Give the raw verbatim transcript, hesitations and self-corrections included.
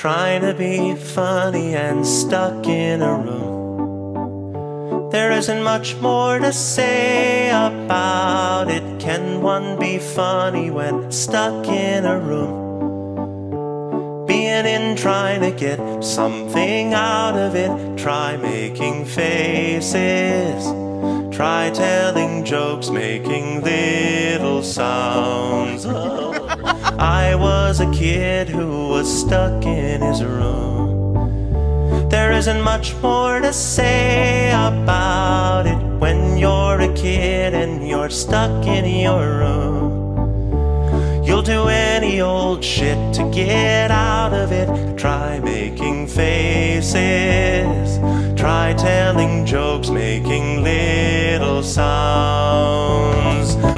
trying to be funny and stuck in a room. There isn't much more to say about it. Can one be funny when stuck in a room? Being in, trying to get something out of it. Try making faces, try telling jokes, making little sounds. Oh. I was a kid who was stuck in his room. There isn't much more to say about it when you're a kid and you're stuck in your room. You'll do any old shit to get out of it. Try making faces, try telling jokes, making little sounds.